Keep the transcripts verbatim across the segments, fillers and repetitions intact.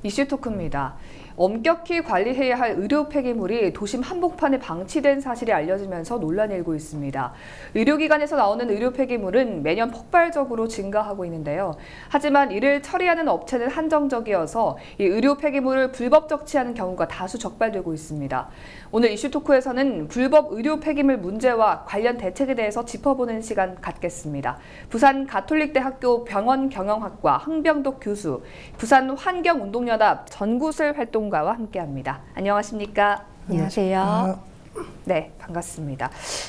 이슈 토크입니다. 엄격히 관리해야 할 의료 폐기물이 도심 한복판에 방치된 사실이 알려지면서 논란이 일고 있습니다. 의료기관에서 나오는 의료 폐기물은 매년 폭발적으로 증가하고 있는데요. 하지만 이를 처리하는 업체는 한정적이어서 이 의료 폐기물을 불법 적치하는 경우가 다수 적발되고 있습니다. 오늘 이슈 토크에서는 불법 의료 폐기물 문제와 관련 대책에 대해서 짚어보는 시간 갖겠습니다. 부산 가톨릭대학교 병원경영학과 황병덕 교수, 부산 환경운동연합 전구슬 활동가와 함께합니다. 안녕하십니까? 안녕하세요. 네, 반갑습니다.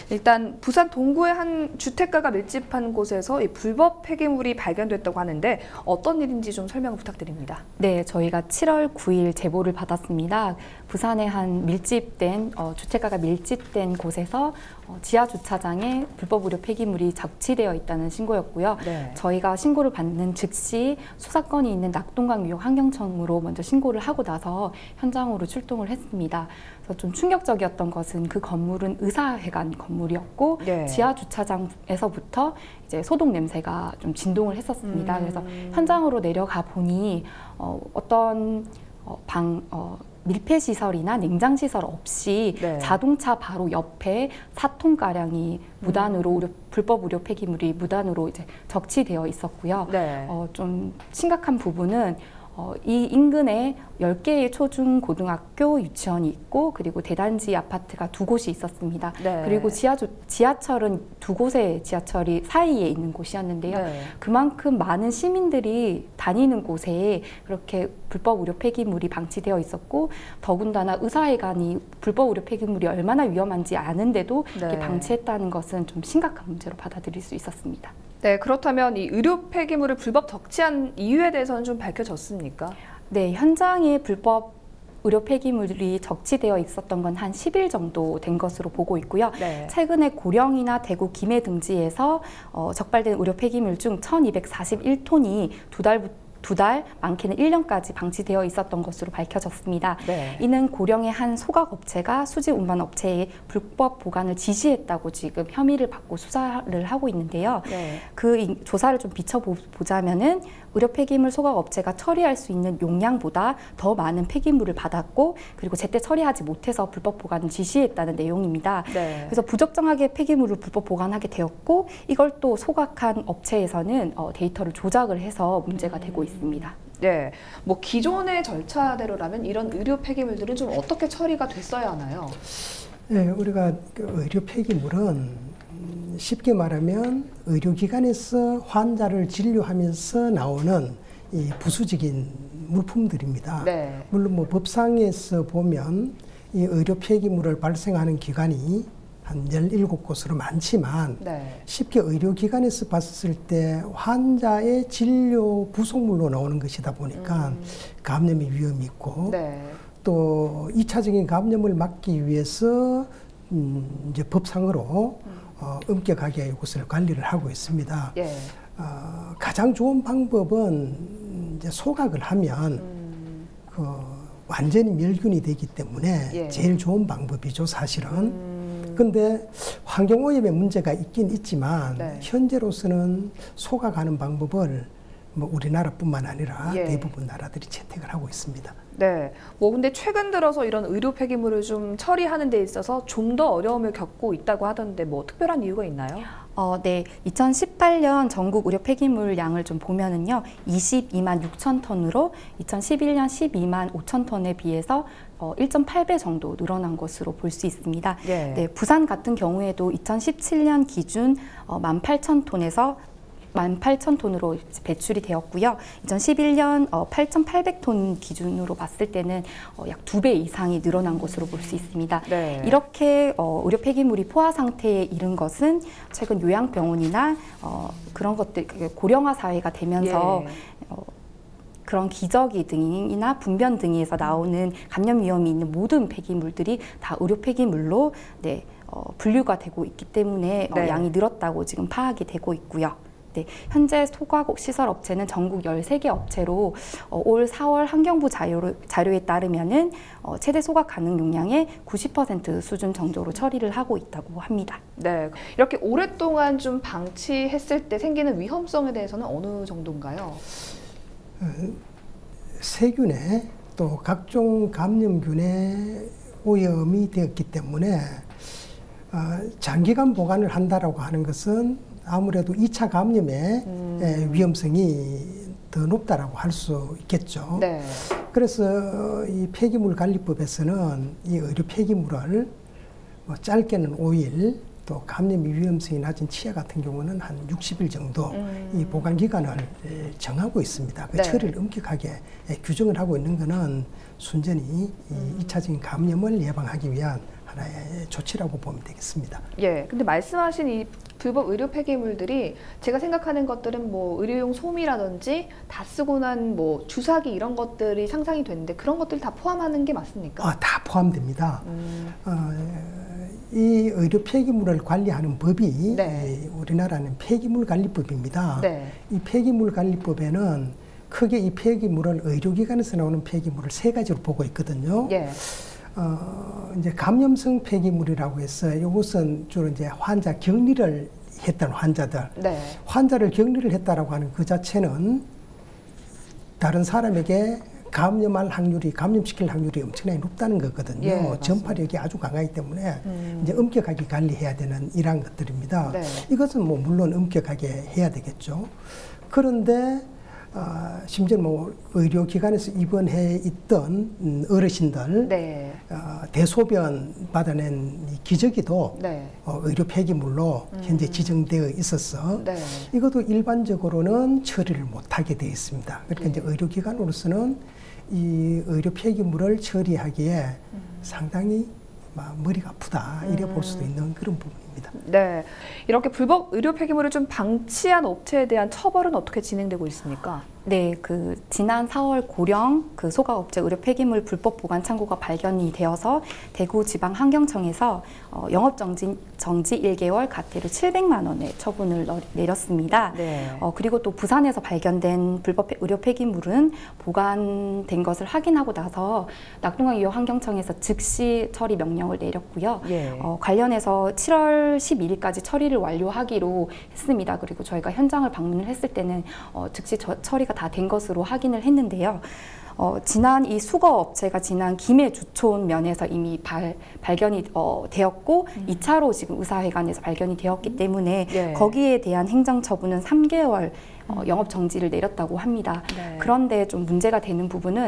일단 부산 동구의 한 주택가가 밀집한 곳에서 이 불법 폐기물이 발견됐다고 하는데 어떤 일인지 좀 설명을 부탁드립니다. 네, 저희가 칠월 구일 제보를 받았습니다. 부산의 한 밀집된 어, 주택가가 밀집된 곳에서 어, 지하 주차장에 불법 의료 폐기물이 적치되어 있다는 신고였고요. 네. 저희가 신고를 받는 즉시 수사건이 있는 낙동강 유역 환경청으로 먼저 신고를 하고 나서 현장으로 출동을 했습니다. 그래서 좀 충격적이었던 것은 그 건물은 의사회관 건물이었고 네. 지하 주차장에서부터 이제 소독 냄새가 좀 진동을 했었습니다. 음. 그래서 현장으로 내려가 보니 어, 어떤 어, 방 어, 밀폐 시설이나 냉장 시설 없이 네. 자동차 바로 옆에 사 톤가량이 무단으로 음. 의료, 불법 의료 폐기물이 무단으로 이제 적치되어 있었고요. 네. 어, 좀 심각한 부분은 어, 이 인근에 열 개의 초중 고등학교 유치원이 있고 그리고 대단지 아파트가 두 곳이 있었습니다. 네. 그리고 지하주, 지하철은 두 곳의 지하철이 사이에 있는 곳이었는데요. 네. 그만큼 많은 시민들이 다니는 곳에 그렇게 불법 의료 폐기물이 방치되어 있었고 더군다나 의사회관이 불법 의료 폐기물이 얼마나 위험한지 아는데도 네. 이렇게 방치했다는 것은 좀 심각한 문제로 받아들일 수 있었습니다. 네, 그렇다면 이 의료 폐기물을 불법 적치한 이유에 대해서는 좀 밝혀졌습니까? 네, 현장에 불법 의료 폐기물이 적치되어 있었던 건 한 십 일 정도 된 것으로 보고 있고요. 네. 최근에 고령이나 대구 김해 등지에서 어, 적발된 의료 폐기물 중 천이백사십일 톤이 두 달부터 두 달, 많게는 일 년까지 방치되어 있었던 것으로 밝혀졌습니다. 네. 이는 고령의 한 소각업체가 수지 운반 업체에 불법 보관을 지시했다고 지금 혐의를 받고 수사를 하고 있는데요. 네. 그 조사를 좀 비춰보자면은 의료 폐기물 소각업체가 처리할 수 있는 용량보다 더 많은 폐기물을 받았고 그리고 제때 처리하지 못해서 불법 보관을 지시했다는 내용입니다. 네. 그래서 부적정하게 폐기물을 불법 보관하게 되었고 이걸 또 소각한 업체에서는 어, 데이터를 조작을 해서 문제가 음. 되고 있습니다. 네, 뭐 기존의 절차대로라면 이런 의료 폐기물들은 좀 어떻게 처리가 됐어야 하나요? 네, 우리가 그 의료 폐기물은 쉽게 말하면 의료기관에서 환자를 진료하면서 나오는 이 부수적인 물품들입니다. 네. 물론 뭐 법상에서 보면 이 의료 폐기물을 발생하는 기관이 한 열일곱 곳으로 많지만 네. 쉽게 의료기관에서 봤을 때 환자의 진료 부속물로 나오는 것이다 보니까 음. 감염의 위험이 있고 네. 또 이 차적인 감염을 막기 위해서 음 이제 법상으로 음. 어, 엄격하게 이것을 관리를 하고 있습니다. 예. 어, 가장 좋은 방법은 이제 소각을 하면 음. 그 완전히 멸균이 되기 때문에 예. 제일 좋은 방법이죠, 사실은. 음. 근데 환경오염의 문제가 있긴 있지만 네. 현재로서는 소각하는 방법을 뭐 우리나라뿐만 아니라 예. 대부분 나라들이 채택을 하고 있습니다. 네, 뭐 근데 최근 들어서 이런 의료 폐기물을 좀 처리하는 데 있어서 좀 더 어려움을 겪고 있다고 하던데 뭐 특별한 이유가 있나요? 어, 네. 이천십팔 년 전국 의료 폐기물 양을 좀 보면은요, 이십이만 육천 톤으로 이천십일 년 십이만 오천 톤에 비해서 어, 일 점 팔 배 정도 늘어난 것으로 볼 수 있습니다. 예. 네, 부산 같은 경우에도 이천십칠 년 기준 어, 만 팔천 톤에서 만 팔천 톤으로 배출이 되었고요. 이천십일 년 어, 팔천팔백 톤 기준으로 봤을 때는 어, 약 두 배 이상이 늘어난 것으로 볼 수 있습니다. 네. 이렇게 어, 의료 폐기물이 포화 상태에 이른 것은 최근 요양병원이나 어, 그런 것들 고령화 사회가 되면서 예. 어, 그런 기저귀 등이나 분변 등에서 나오는 감염 위험이 있는 모든 폐기물들이 다 의료 폐기물로 네, 어, 분류가 되고 있기 때문에 어, 네. 양이 늘었다고 지금 파악이 되고 있고요. 네, 현재 소각 시설 업체는 전국 열세 개 업체로 어, 올 사월 환경부 자료, 자료에 따르면은 어, 최대 소각 가능 용량의 구십 퍼센트 수준 정도로 처리를 하고 있다고 합니다. 네, 이렇게 오랫동안 좀 방치했을 때 생기는 위험성에 대해서는 어느 정도인가요? 어, 세균에 또 각종 감염균에 오염이 되었기 때문에 어, 장기간 보관을 한다라고 하는 것은 아무래도 이 차 감염의 음. 위험성이 더 높다라고 할 수 있겠죠. 네. 그래서 이 폐기물관리법에서는 이 의료 폐기물을 뭐 짧게는 오 일, 또 감염 위험성이 낮은 치아 같은 경우는 한 육십 일 정도 음. 이 보관 기간을 정하고 있습니다. 그 네. 처리를 엄격하게 규정을 하고 있는 것은 순전히 음. 이 이차적인 감염을 예방하기 위한 하나의 조치라고 보면 되겠습니다. 예. 근데 말씀하신 이 불법 의료 폐기물들이 제가 생각하는 것들은 뭐 의료용 솜이라든지 다 쓰고 난 뭐 주사기 이런 것들이 상상이 되는데 그런 것들 다 포함하는 게 맞습니까? 아, 다 포함됩니다. 음. 어, 이 의료 폐기물을 관리하는 법이 네. 우리나라는 폐기물관리법입니다. 네. 이 폐기물관리법에는 크게 이 폐기물을 의료기관에서 나오는 폐기물을 세 가지로 보고 있거든요. 예. 어, 이제 감염성 폐기물이라고 해서 이것은 주로 이제 환자 격리를 했던 환자들, 네. 환자를 격리를 했다라고 하는 그 자체는 다른 사람에게 감염할 확률이, 감염시킬 확률이 엄청나게 높다는 거거든요. 예, 전파력이 아주 강하기 때문에 음. 이제 엄격하게 관리해야 되는 이러한 것들입니다. 네. 이것은 뭐 물론 엄격하게 해야 되겠죠. 그런데 어, 심지어 뭐 의료기관에서 입원해 있던 음, 어르신들 네. 어, 대소변 받아낸 이 기저귀도 네. 어, 의료 폐기물로 음. 현재 지정되어 있어서 네. 이것도 일반적으로는 처리를 못하게 되어 있습니다. 그러니까 네. 이제 의료기관으로서는 이 의료 폐기물을 처리하기에 음. 상당히 막 머리가 아프다 이래 볼 수도 있는 그런 부분입니다. 네, 이렇게 불법 의료 폐기물을 좀 방치한 업체에 대한 처벌은 어떻게 진행되고 있습니까? 네, 그 지난 사월 고령 그 소각업체 의료 폐기물 불법 보관 창고가 발견이 되어서 대구지방환경청에서 어, 영업정지 정지 일 개월 과태료 칠백만 원의 처분을 내렸습니다. 네. 어, 그리고 또 부산에서 발견된 불법 의료 폐기물은 보관된 것을 확인하고 나서 낙동강 환경청에서 즉시 처리 명령을 내렸고요. 예. 어, 관련해서 칠월 십이일까지 처리를 완료하기로 했습니다. 그리고 저희가 현장을 방문을 했을 때는 어, 즉시 저, 처리가 다 된 것으로 확인을 했는데요. 어, 지난 이 수거 업체가 지난 김해 주촌 면에서 이미 발, 발견이 어, 되었고 음. 이 차로 지금 의사회관에서 발견이 되었기 때문에 네. 거기에 대한 행정처분은 삼 개월 어, 영업정지를 내렸다고 합니다. 네. 그런데 좀 문제가 되는 부분은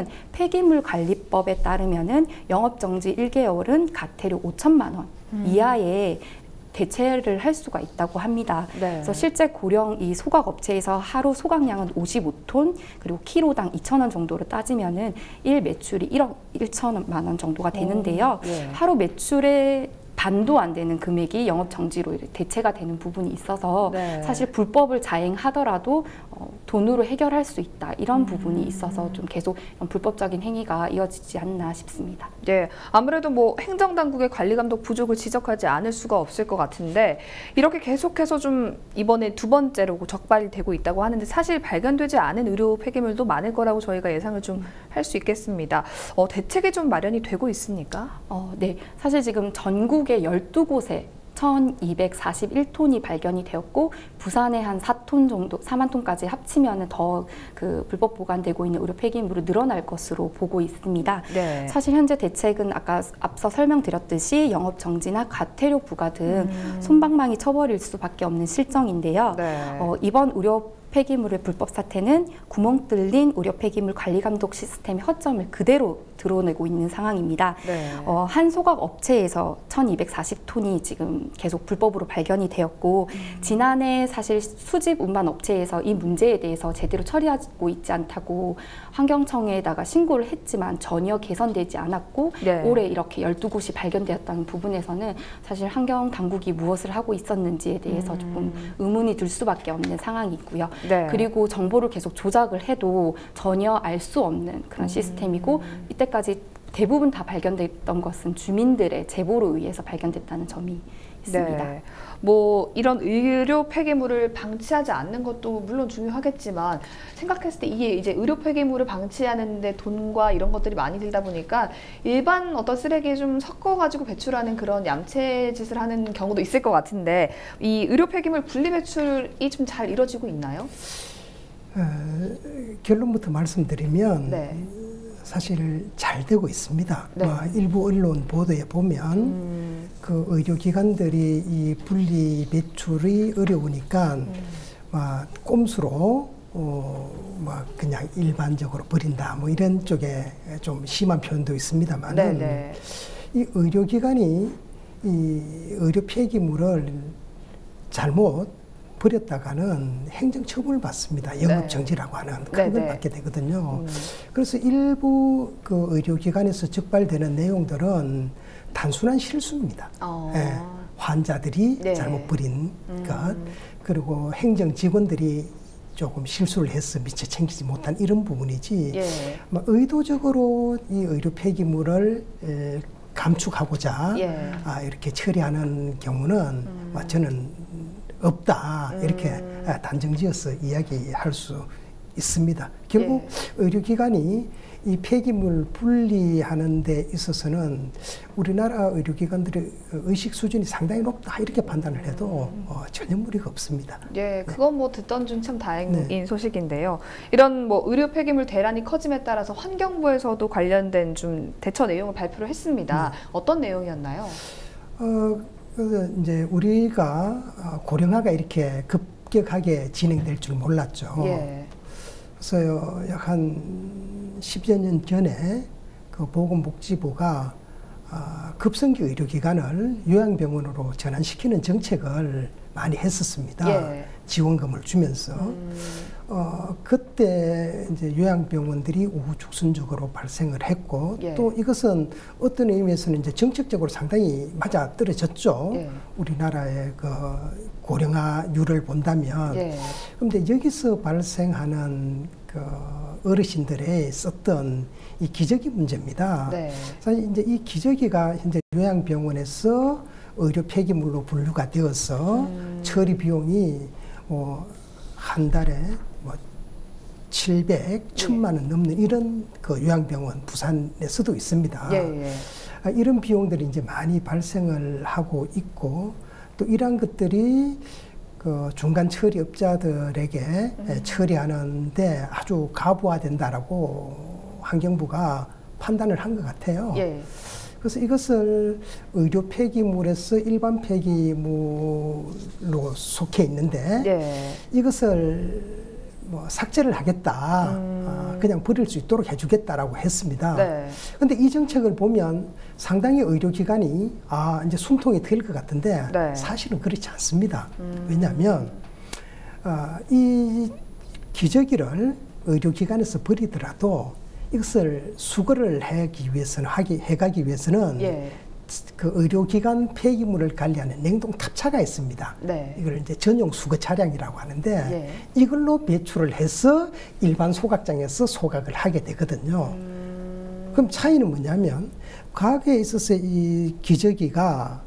폐기물관리법에 따르면은 영업정지 일 개월은 과태료 오천만 원 음. 이하의 대체를 할 수가 있다고 합니다. 네. 그래서 실제 고령 이 소각 업체에서 하루 소각량은 오십오 톤 그리고 키로당 이천 원 정도로 따지면은 일 매출이 일억 일천만 원 정도가 되는데요. 오, 네. 하루 매출의 반도 안 되는 금액이 영업 정지로 대체가 되는 부분이 있어서 네. 사실 불법을 자행하더라도 어, 돈으로 해결할 수 있다 이런 음. 부분이 있어서 좀 계속 불법적인 행위가 이어지지 않나 싶습니다. 네, 아무래도 뭐 행정당국의 관리 감독 부족을 지적하지 않을 수가 없을 것 같은데 이렇게 계속해서 좀 이번에 두 번째로 적발이 되고 있다고 하는데 사실 발견되지 않은 의료 폐기물도 많을 거라고 저희가 예상을 좀 할 수 있겠습니다. 어, 대책이 좀 마련이 되고 있습니까? 어, 네, 사실 지금 전국 열두 곳에 천이백사십일 톤이 발견이 되었고 부산에 한 사 톤 정도, 사만 톤까지 합치면 더 그 불법 보관되고 있는 의료 폐기물이 늘어날 것으로 보고 있습니다. 네. 사실 현재 대책은 아까 앞서 설명드렸듯이 영업 정지나 과태료 부과 등 음. 솜방망이 처벌일 수밖에 없는 실정인데요. 네. 어, 이번 의료 폐기물의 불법 사태는 구멍 뚫린 의료 폐기물 관리 감독 시스템의 허점을 그대로 드러내고 있는 상황입니다. 네. 어, 한 소각 업체에서 천이백사십 톤이 지금 계속 불법으로 발견이 되었고 음. 지난해 사실 수집 운반 업체에서 이 문제에 대해서 제대로 처리하고 있지 않다고 환경청에다가 신고를 했지만 전혀 개선되지 않았고 네. 올해 이렇게 열두 곳이 발견되었다는 부분에서는 사실 환경 당국이 무엇을 하고 있었는지에 대해서 음. 조금 의문이 들 수밖에 없는 상황이 있고요. 네. 그리고 정보를 계속 조작을 해도 전혀 알 수 없는 그런 음. 시스템이고 이때까지 대부분 다 발견됐던 것은 주민들의 제보로 의해서 발견됐다는 점이 있습니다. 네. 뭐 이런 의료 폐기물을 방치하지 않는 것도 물론 중요하겠지만 생각했을 때 이게 이제 의료 폐기물을 방치하는데 돈과 이런 것들이 많이 들다 보니까 일반 어떤 쓰레기에 좀 섞어가지고 배출하는 그런 얌체 짓을 하는 경우도 있을 것 같은데 이 의료 폐기물 분리 배출이 좀 잘 이루어지고 있나요? 어, 결론부터 말씀드리면 네. 사실 잘 되고 있습니다. 네. 뭐 일부 언론 보도에 보면 음. 그 의료기관들이 이 분리 배출이 어려우니까 음. 막 꼼수로 어, 막 그냥 일반적으로 버린다 뭐 이런 쪽에 좀 심한 표현도 있습니다만은 네, 네. 이 의료기관이 이 의료 폐기물을 잘못 버렸다가는 행정처분을 받습니다. 영업정지라고 하는 그런 걸 받게 되거든요. 음. 그래서 일부 그 의료기관에서 적발되는 내용들은 단순한 실수입니다. 어. 예, 환자들이 네. 잘못 버린 음. 것, 그리고 행정직원들이 조금 실수를 해서 미처 챙기지 못한 이런 부분이지 예. 뭐 의도적으로 이 의료 폐기물을 에, 감축하고자 예. 아, 이렇게 처리하는 경우는 음. 뭐 저는 없다 이렇게 음. 단정지어서 이야기할 수 있습니다. 결국 예. 의료기관이 이 폐기물 분리하는 데 있어서는 우리나라 의료기관들의 의식 수준이 상당히 높다 이렇게 판단을 해도 음. 어, 전혀 무리가 없습니다. 예, 그건 뭐 듣던 중 참 다행인 네. 소식인데요. 이런 뭐 의료 폐기물 대란이 커짐에 따라서 환경부에서도 관련된 좀 대처 내용을 발표를 했습니다. 네. 어떤 내용이었나요? 어, 그 이제 우리가 고령화가 이렇게 급격하게 진행될 줄 몰랐죠. 예. 그래서 약 한 십여 년 전에 그 보건복지부가 급성기 의료기관을 요양병원으로 전환시키는 정책을 많이 했었습니다. 예. 지원금을 주면서. 음. 어, 그때 이제 요양병원들이 우후죽순적으로 발생을 했고 예. 또 이것은 어떤 의미에서는 이제 정책적으로 상당히 맞아 떨어졌죠. 예. 우리나라의 그 고령화율을 본다면. 예. 그런데 여기서 발생하는 그 어르신들의 썼던 이 기저귀 문제입니다. 네. 사실 이제 이 기저귀가 현재 요양병원에서 의료 폐기물로 분류가 되어서 음. 처리 비용이 뭐 한 달에 뭐 칠백, 천만 원 넘는 이런 그 요양병원 부산에서도 있습니다. 예, 예. 아, 이런 비용들이 이제 많이 발생을 하고 있고 또 이러한 것들이 그 중간 처리업자들에게 음. 처리하는데 아주 가부화된다라고 환경부가 판단을 한 것 같아요. 예. 그래서 이것을 의료 폐기물에서 일반 폐기물로 속해 있는데 예. 이것을 뭐 삭제를 하겠다, 음. 어, 그냥 버릴 수 있도록 해주겠다라고 했습니다. 그런데 네. 이 정책을 보면 상당히 의료기관이 아 이제 숨통이 트일 것 같은데 네. 사실은 그렇지 않습니다. 음. 왜냐하면 어, 이 기저귀를 의료기관에서 버리더라도 이것을 수거를 하기 위해서는 하기 해가기 위해서는 예. 그 의료기관 폐기물을 관리하는 냉동 탑차가 있습니다. 네. 이걸 이제 전용 수거 차량이라고 하는데 예. 이걸로 배출을 해서 일반 소각장에서 소각을 하게 되거든요. 음... 그럼 차이는 뭐냐면 과거에 있어서 이 기저귀가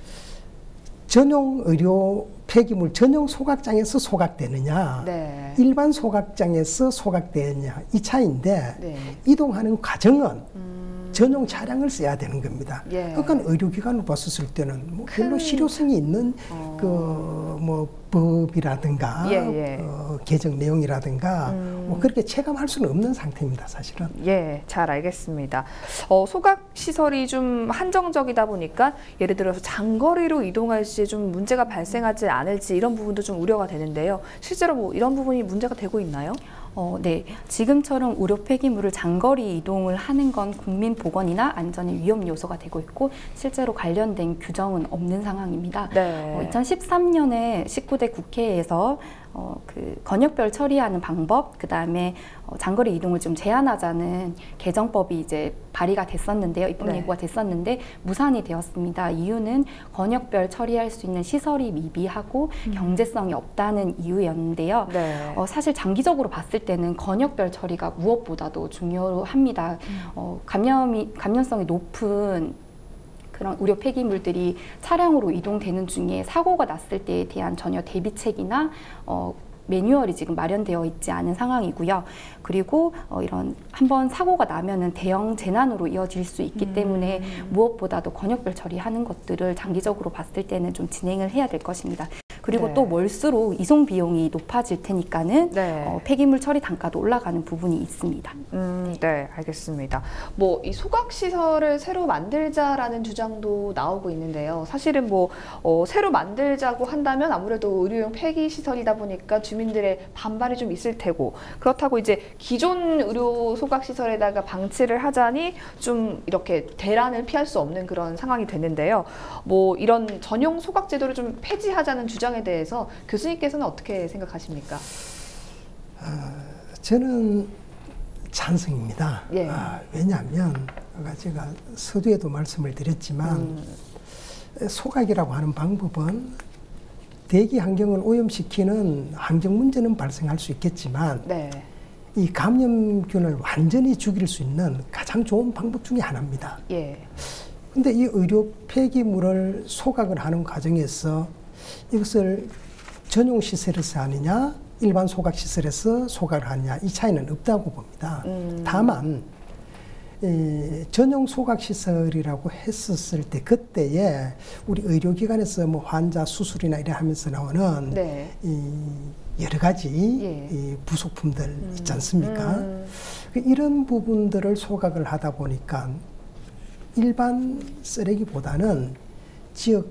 전용 의료 폐기물 전용 소각장에서 소각되느냐 네. 일반 소각장에서 소각되느냐 이 차이인데 네. 이동하는 과정은 음. 전용 차량을 써야 되는 겁니다. 예. 그러니까 의료기관을 봤었을 때는 뭐 별로 실효성이 있는 어. 그 뭐 법이라든가 예, 예. 어, 개정 내용이라든가 음. 뭐 그렇게 체감할 수는 없는 상태입니다, 사실은. 예, 잘 알겠습니다. 어, 소각 시설이 좀 한정적이다 보니까 예를 들어서 장거리로 이동할 시 좀 문제가 발생하지 않을지 이런 부분도 좀 우려가 되는데요. 실제로 뭐 이런 부분이 문제가 되고 있나요? 어, 네. 지금처럼 의료 폐기물을 장거리 이동을 하는 건 국민 보건이나 안전의 위험 요소가 되고 있고 실제로 관련된 규정은 없는 상황입니다. 네. 어, 이천십삼 년에 십구 대 국회에서 어, 그 건역별 처리하는 방법, 그 다음에 어, 장거리 이동을 좀 제한하자는 개정법이 이제 발의가 됐었는데요. 입법 네. 예고가 됐었는데 무산이 되었습니다. 이유는 건역별 처리할 수 있는 시설이 미비하고 음. 경제성이 없다는 이유였는데요. 네. 어, 사실 장기적으로 봤을 때는 건역별 처리가 무엇보다도 중요합니다. 음. 어, 감염이, 감염성이 높은 그런 의료 폐기물들이 차량으로 이동되는 중에 사고가 났을 때에 대한 전혀 대비책이나 어, 매뉴얼이 지금 마련되어 있지 않은 상황이고요. 그리고 어, 이런 한번 사고가 나면은 대형 재난으로 이어질 수 있기 음. 때문에 무엇보다도 건역별 처리하는 것들을 장기적으로 봤을 때는 좀 진행을 해야 될 것입니다. 그리고 네. 또 멀수록 이송 비용이 높아질 테니까는 네. 어, 폐기물 처리 단가도 올라가는 부분이 있습니다. 음, 네, 알겠습니다. 뭐 이 소각 시설을 새로 만들자라는 주장도 나오고 있는데요. 사실은 뭐 어, 새로 만들자고 한다면 아무래도 의료용 폐기 시설이다 보니까 주민들의 반발이 좀 있을 테고, 그렇다고 이제 기존 의료 소각 시설에다가 방치를 하자니 좀 이렇게 대란을 피할 수 없는 그런 상황이 됐는데요. 뭐 이런 전용 소각 제도를 좀 폐지하자는 주장에 대해서 교수님께서는 어떻게 생각하십니까? 어, 저는 찬성입니다. 예. 아, 왜냐하면 아까 제가 서두에도 말씀을 드렸지만 음. 소각이라고 하는 방법은 대기 환경을 오염시키는 환경 문제는 발생할 수 있겠지만 네. 이 감염균을 완전히 죽일 수 있는 가장 좋은 방법 중에 하나입니다. 예. 근데 이 의료 폐기물을 소각을 하는 과정에서 이것을 전용 시설에서 하느냐, 일반 소각 시설에서 소각을 하느냐, 이 차이는 없다고 봅니다. 음. 다만 이 전용 소각 시설이라고 했었을 때 그때에 우리 의료기관에서 뭐 환자 수술이나 이래 하면서 나오는 네. 이 여러 가지 예. 이 부속품들 음. 있지 않습니까? 음. 이런 부분들을 소각을 하다 보니까 일반 쓰레기보다는 지역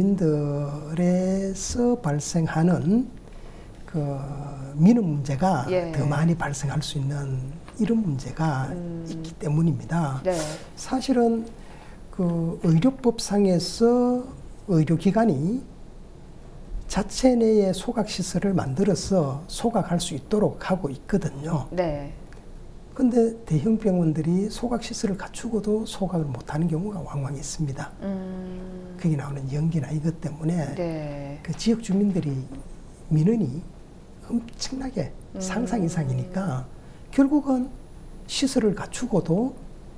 주민들에서 발생하는 그 민원 문제가 예. 더 많이 발생할 수 있는 이런 문제가 음. 있기 때문입니다. 네. 사실은 그 의료법상에서 의료기관이 자체 내에 소각시설을 만들어서 소각할 수 있도록 하고 있거든요. 네. 근데 대형 병원들이 소각시설을 갖추고도 소각을 못하는 경우가 왕왕 있습니다. 음. 거기 나오는 연기나 이것 때문에 네. 그 지역 주민들이 민원이 엄청나게 음. 상상 이상이니까 결국은 시설을 갖추고도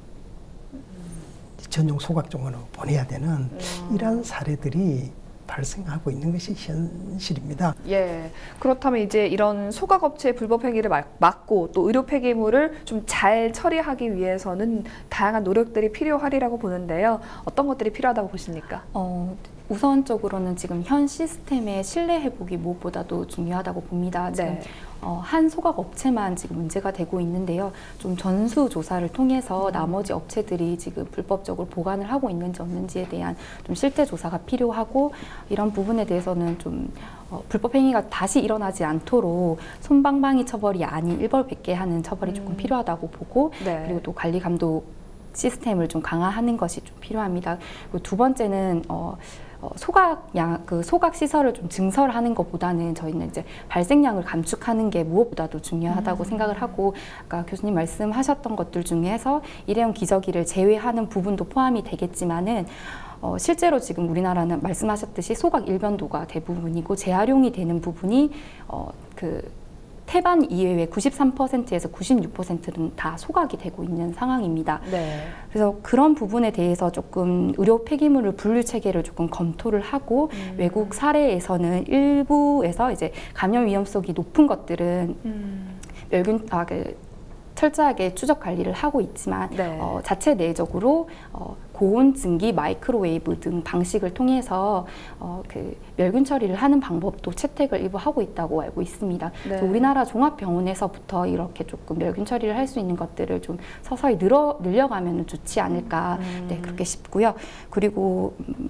전용 소각종으로 보내야 되는 음. 이러한 사례들이 발생하고 있는 것이 현실입니다. 예. 그렇다면 이제 이런 소각업체의 불법 행위를 막- 막고 또 의료 폐기물을 좀 잘 처리하기 위해서는 다양한 노력들이 필요하리라고 보는데요. 어떤 것들이 필요하다고 보십니까? 어, 우선적으로는 지금 현 시스템의 신뢰 회복이 무엇보다도 중요하다고 봅니다. 지금 네. 어, 한 소각 업체만 지금 문제가 되고 있는데요. 좀 전수 조사를 통해서 음. 나머지 업체들이 지금 불법적으로 보관을 하고 있는지 없는지에 대한 좀 실태 조사가 필요하고, 이런 부분에 대해서는 좀 어, 불법 행위가 다시 일어나지 않도록 솜방망이 처벌이 아닌 일벌백계 하는 처벌이 조금 음. 필요하다고 보고, 네. 그리고 또 관리 감독 시스템을 좀 강화하는 것이 좀 필요합니다. 그리고 두 번째는 어, 어, 소각 양, 그 소각 시설을 좀 증설하는 것보다는 저희는 이제 발생량을 감축하는 게 무엇보다도 중요하다고 음. 생각을 하고, 아까 교수님 말씀하셨던 것들 중에서 일회용 기저귀를 제외하는 부분도 포함이 되겠지만은 어, 실제로 지금 우리나라는 말씀하셨듯이 소각 일변도가 대부분이고 재활용이 되는 부분이 어, 그 태반 이외의 구십삼 퍼센트에서 구십육 퍼센트는 다 소각이 되고 있는 상황입니다. 네. 그래서 그런 부분에 대해서 조금 의료 폐기물을 분류 체계를 조금 검토를 하고, 음. 외국 사례에서는 일부에서 이제 감염 위험성이 높은 것들은 음. 멸균 아 그 철저하게 추적 관리를 하고 있지만 네. 어, 자체 내적으로 어, 고온 증기, 마이크로웨이브 등 방식을 통해서 어, 그 멸균 처리를 하는 방법도 채택을 일부 하고 있다고 알고 있습니다. 네. 그래서 우리나라 종합병원에서부터 이렇게 조금 멸균 처리를 할 수 있는 것들을 좀 서서히 늘어 늘려가면 좋지 않을까, 음. 네, 그렇게 싶고요. 그리고 음,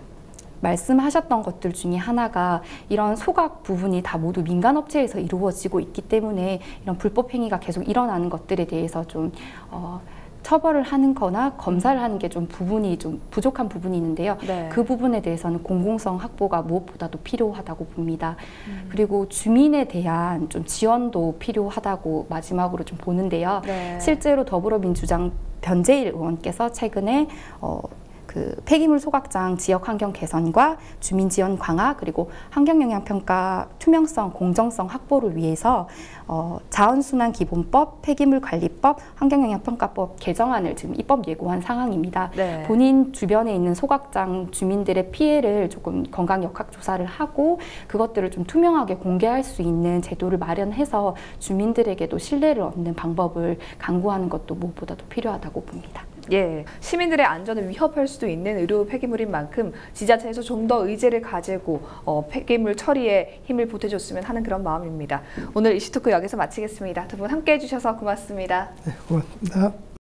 말씀하셨던 것들 중에 하나가 이런 소각 부분이 다 모두 민간업체에서 이루어지고 있기 때문에 이런 불법 행위가 계속 일어나는 것들에 대해서 좀 어, 처벌을 하는 거나 검사를 하는 게 좀 부분이 좀 부족한 부분이 있는데요. 네. 그 부분에 대해서는 공공성 확보가 무엇보다도 필요하다고 봅니다. 음. 그리고 주민에 대한 좀 지원도 필요하다고 마지막으로 좀 보는데요. 네. 실제로 더불어민주당 변재일 의원께서 최근에 어, 그 폐기물 소각장 지역 환경 개선과 주민 지원 강화, 그리고 환경영향평가 투명성, 공정성 확보를 위해서 어, 자원순환 기본법, 폐기물 관리법, 환경영향평가법 개정안을 지금 입법 예고한 상황입니다. 네. 본인 주변에 있는 소각장 주민들의 피해를 조금 건강 역학 조사를 하고 그것들을 좀 투명하게 공개할 수 있는 제도를 마련해서 주민들에게도 신뢰를 얻는 방법을 강구하는 것도 무엇보다도 필요하다고 봅니다. 예, 시민들의 안전을 위협할 수도 있는 의료 폐기물인 만큼 지자체에서 좀 더 의제를 가지고 어, 폐기물 처리에 힘을 보태줬으면 하는 그런 마음입니다. 오늘 이슈토크 여기서 마치겠습니다. 두 분 함께해 주셔서 고맙습니다. 네, 고맙습니다.